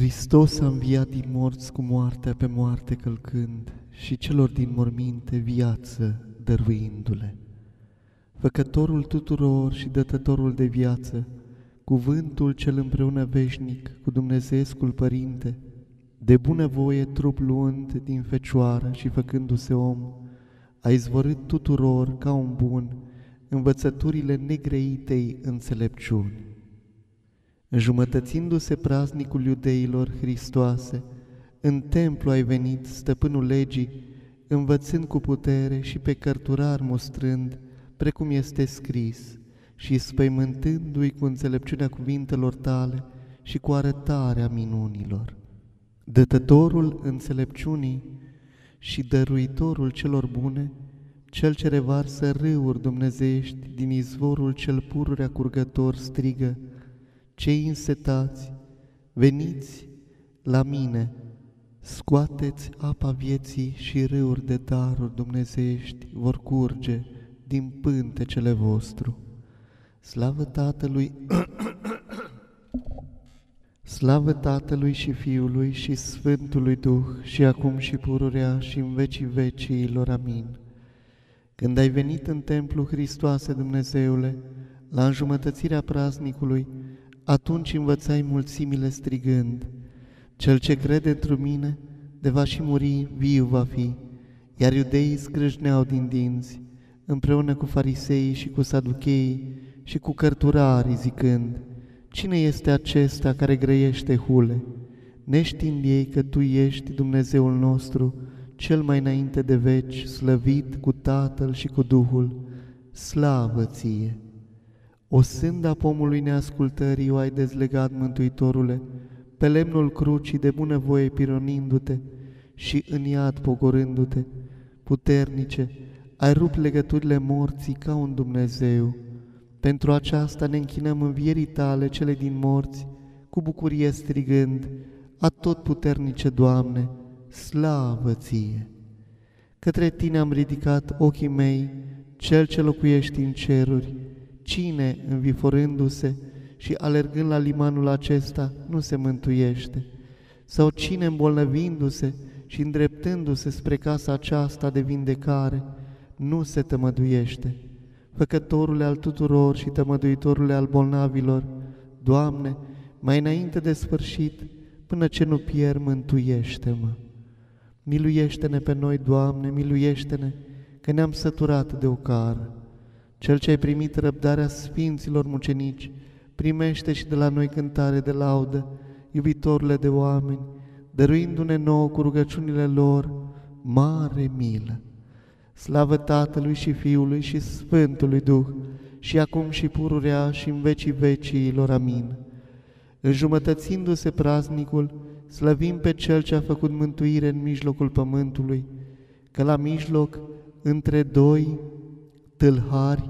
Hristos a înviat din morți cu moartea pe moarte călcând și celor din morminte viață dăruindu-le. Făcătorul tuturor și dătătorul de viață, cuvântul cel împreună veșnic cu Dumnezeescul Părinte, de bunăvoie trup luând din fecioară și făcându-se om, a izvorât tuturor ca un bun învățăturile negreitei înțelepciuni. Înjumătățindu-se praznicul iudeilor Hristoase, în templu ai venit, stăpânul legii, învățând cu putere și pe cărturar mostrând, precum este scris, și spăimântându-i cu înțelepciunea cuvintelor tale și cu arătarea minunilor. Dătătorul înțelepciunii și dăruitorul celor bune, cel ce revarsă râuri dumnezeiești din izvorul cel pururea curgător strigă, cei însetați, veniți la mine, scoateți apa vieții și râuri de daruri dumnezeiești vor curge din pântecele vostru. Slavă Tatălui, slavă Tatălui și Fiului și Sfântului Duh, și acum și pururea și în vecii veciilor. Amin. Când ai venit în templu, Hristoase Dumnezeule, la înjumătățirea praznicului, atunci învățai mulțimile strigând, cel ce crede într mine, de va și muri, viu va fi. Iar iudeii scrâșneau din dinți, împreună cu fariseii și cu saducheii și cu cărturarii, zicând, cine este acesta care grăiește hule? Neștiind ei că Tu ești Dumnezeul nostru, cel mai înainte de veci, slăvit cu Tatăl și cu Duhul, slavă Ție! O sânda pomului neascultării o ai dezlegat, Mântuitorule, pe lemnul crucii de bunăvoie pironindu-te și în iad pogorându-te, puternice, ai rupt legăturile morții ca un Dumnezeu. Pentru aceasta ne închinăm învierii Tale, cele din morți, cu bucurie strigând, Atotputernice Doamne, slavă Ție! Către Tine am ridicat ochii mei, Cel ce locuiești în ceruri. Cine, înviforându-se și alergând la limanul acesta, nu se mântuiește? Sau cine, îmbolnăvindu-se și îndreptându-se spre casa aceasta de vindecare, nu se tămăduiește? Făcătorule al tuturor și tămăduitorule al bolnavilor, Doamne, mai înainte de sfârșit, până ce nu pierd, mântuiește-mă. Miluiește-ne pe noi, Doamne, miluiește-ne, că ne-am săturat de ocară. Cel ce ai primit răbdarea sfinților mucenici, primește și de la noi cântare de laudă, iubitorule de oameni, dăruindu-ne nouă cu rugăciunile lor mare milă. Slavă Tatălui și Fiului și Sfântului Duh, și acum și pururea și în vecii veciilor. Amin. Înjumătățindu-se praznicul, slăvim pe Cel ce a făcut mântuire în mijlocul pământului, că la mijloc, între doi tâlhari,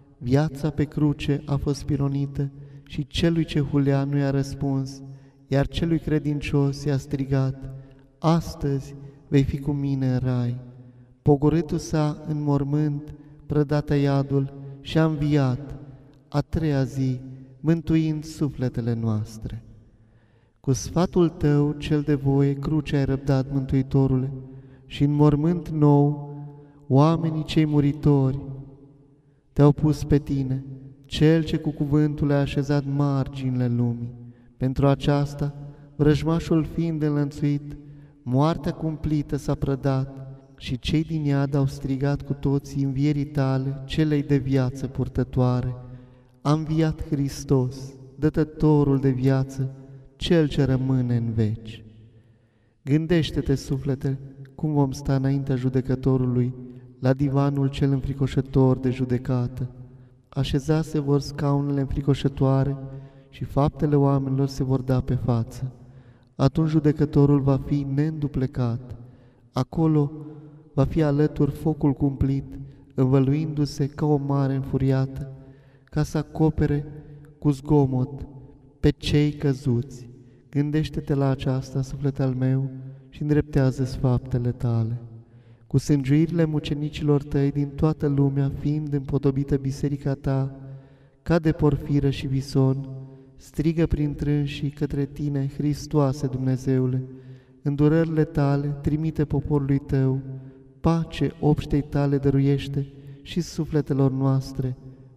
viața pe cruce a fost pironită și celui ce hulea nu i-a răspuns, iar celui credincios i-a strigat, astăzi vei fi cu mine în rai. Pogorâtul s-a în mormânt, prădată iadul și a înviat, a treia zi, mântuind sufletele noastre. Cu sfatul Tău, cel de voie, cruce ai răbdat, Mântuitorule, și în mormânt nou, oamenii cei muritori Te-au pus pe Tine, Cel ce cu cuvântul a așezat marginile lumii. Pentru aceasta, vrăjmașul fiind înlănțuit, moartea cumplită s-a prădat și cei din iad au strigat cu toții învierii Tale, celei de viață purtătoare. A înviat Hristos, dătătorul de viață, Cel ce rămâne în veci. Gândește-te, suflete, cum vom sta înaintea judecătorului, la divanul cel înfricoșător de judecată. Așezați se vor scaunele înfricoșătoare și faptele oamenilor se vor da pe față. Atunci judecătorul va fi neînduplecat. Acolo va fi alături focul cumplit, învăluindu-se ca o mare înfuriată, ca să acopere cu zgomot pe cei căzuți. Gândește-te la aceasta, suflet al meu, și îndreptează-ți faptele tale. Cu sângiuirile mucenicilor tăi din toată lumea, fiind împodobită biserica ta, ca de Porfiră și Vison, strigă prin trânsii către Tine, Hristoase Dumnezeule. Îndurările Tale trimite poporului Tău, pace obștei Tale dăruiește și sufletelor noastre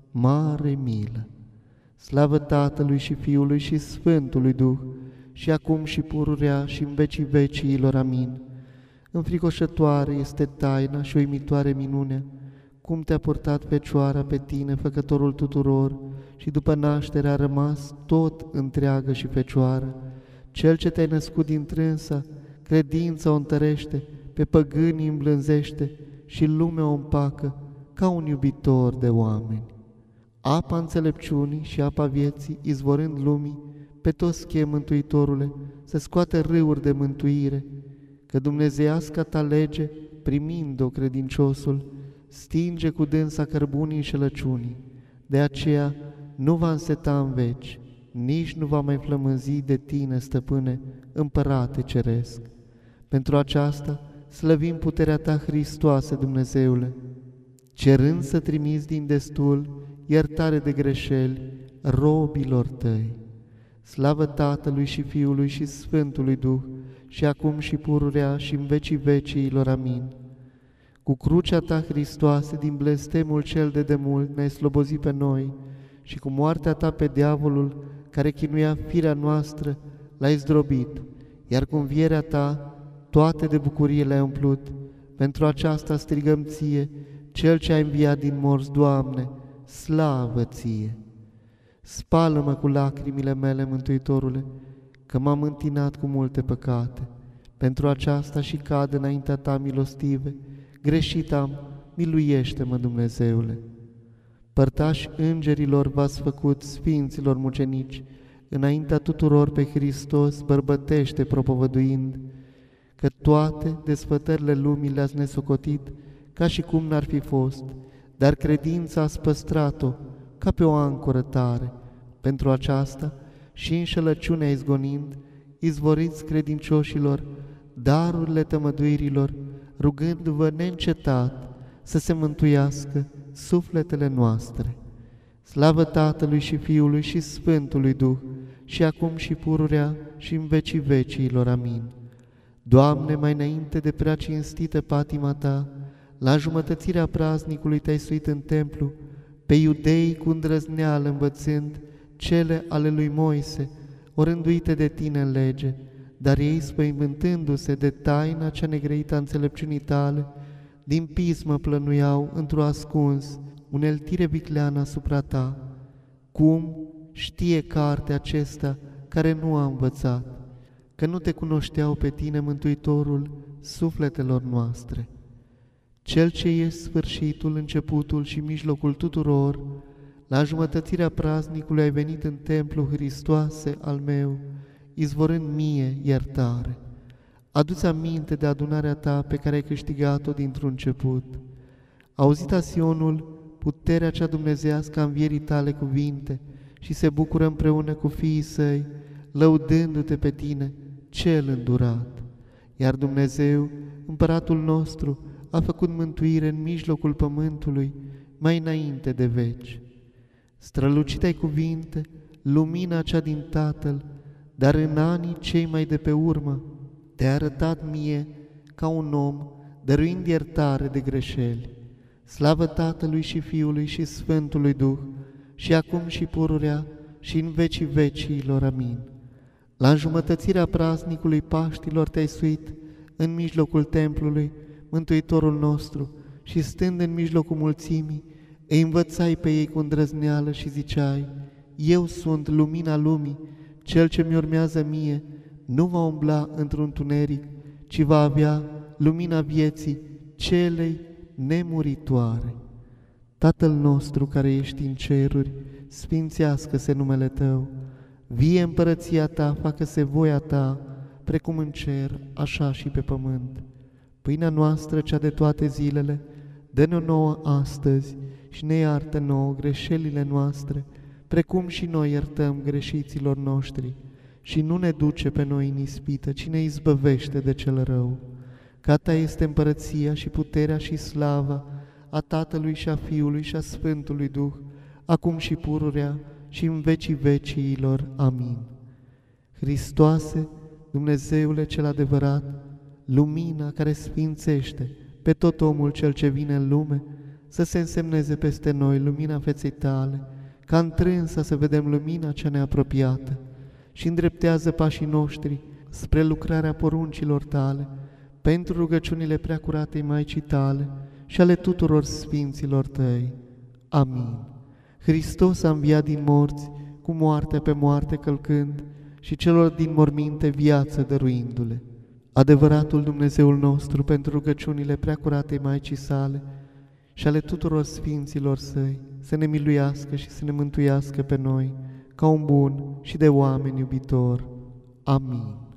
mare milă. Slavă Tatălui și Fiului și Sfântului Duh, și acum și pururea și în vecii veciilor. Amin. Înfricoșătoare este taina și uimitoare minunea, cum te-a purtat Fecioara pe tine, făcătorul tuturor, și după naștere a rămas tot întreagă și fecioară. Cel ce te-ai născut din trânsa, credința o întărește, pe păgânii îmblânzește și lumea o împacă ca un iubitor de oameni. Apa înțelepciunii și apa vieții, izvorând lumii, pe toți chem, Mântuitorule, să scoate râuri de mântuire, că dumnezeiasca ta lege, primind-o credinciosul, stinge cu dânsa cărbunii înșelăciunii. De aceea nu va înseta în veci, nici nu va mai flămânzi de tine, stăpâne, împărate ceresc. Pentru aceasta slăvim puterea ta, Hristoase Dumnezeule, cerând să trimiți din destul iertare de greșeli robilor tăi. Slavă Tatălui și Fiului și Sfântului Duh, și acum și pururea și în vecii veciilor. Amin. Cu crucea ta, Hristoase, din blestemul cel de demult ne-ai slobozit pe noi, și cu moartea ta pe diavolul, care chinuia firea noastră, l-ai zdrobit, iar cu învierea ta toate de bucurie le-ai umplut. Pentru aceasta strigăm ție, Cel ce ai înviat din morți, Doamne, slavă ție! Spală-mă cu lacrimile mele, Mântuitorule, că m-am întinat cu multe păcate. Pentru aceasta și cad înaintea ta milostive, greșit am, miluiește-mă, Dumnezeule. Părtași îngerilor v-ați făcut, sfinților mucenici, înaintea tuturor pe Hristos bărbătește propovăduind, că toate desfătările lumii le-ați nesocotit ca și cum n-ar fi fost, dar credința ați păstrat-o ca pe o ancoră tare. Pentru aceasta și înșelăciunea izgonind, izvoriți credincioșilor darurile tămăduirilor, rugându-vă neîncetat să se mântuiască sufletele noastre. Slavă Tatălui și Fiului și Sfântului Duh, și acum și pururea și în vecii veciilor. Amin. Doamne, mai înainte de prea cinstită patima ta, la jumătățirea praznicului te-ai suit în templu, pe iudei cu îndrăzneală învățând cele ale lui Moise, orânduite de tine în lege, dar ei, spăimântându-se de taina cea negrăită a înțelepciunii tale, din pismă plănuiau într-o ascuns uneltire vicleană asupra ta. Cum știe cartea acesta care nu a învățat, că nu te cunoșteau pe tine, Mântuitorul sufletelor noastre? Cel ce ești sfârșitul, începutul și mijlocul tuturor, la jumătățirea praznicului ai venit în templu, Hristoase al meu, izvorând mie iertare. Adu-ți aminte de adunarea ta pe care ai câștigat-o dintr-un început. Auzit a Sionul puterea cea dumnezeiască a învierii tale cuvinte și se bucură împreună cu fiii săi, lăudându-te pe tine, cel îndurat. Iar Dumnezeu, Împăratul nostru, a făcut mântuire în mijlocul pământului mai înainte de veci. Strălucite-ai cuvinte, lumina cea din Tatăl, dar în anii cei mai de pe urmă te-ai arătat mie ca un om, dăruind iertare de greșeli. Slavă Tatălui și Fiului și Sfântului Duh, și acum și pururea și în vecii veciilor. Amin. La înjumătățirea praznicului Paștilor te-ai suit în mijlocul templului, Mântuitorul nostru, și stând în mijlocul mulțimii, îi învățai pe ei cu îndrăzneală și ziceai: Eu sunt lumina lumii, cel ce mi urmează mie nu va umbla într-un tuneric, ci va avea lumina vieții celei nemuritoare. Tatăl nostru care ești în ceruri, sfințească-se numele Tău, vie împărăția Ta, facă-se voia Ta, precum în cer, așa și pe pământ. Pâinea noastră, cea de toate zilele, dă-ne-o nouă astăzi și ne iartă nouă greșelile noastre, precum și noi iertăm greșiților noștri. Și nu ne duce pe noi în ispită, ci ne izbăvește de cel rău. Că a Ta este împărăția și puterea și slava a Tatălui și a Fiului și a Sfântului Duh, acum și pururea și în vecii veciilor. Amin. Hristoase, Dumnezeule cel adevărat, lumina care sfințește pe tot omul cel ce vine în lume, să se însemneze peste noi lumina feței Tale, ca întrânsă să vedem lumina cea neapropiată, și îndreptează pașii noștri spre lucrarea poruncilor Tale, pentru rugăciunile preacuratei Maicii Tale și ale tuturor sfinților Tăi. Amin. Hristos a înviat din morți, cu moartea pe moarte călcând, și celor din morminte viață dăruindu-le. Adevăratul Dumnezeul nostru, pentru rugăciunile preacuratei Maicii Sale și ale tuturor sfinților Săi, să ne miluiască și să ne mântuiască pe noi, ca un bun și de oameni iubitor. Amin.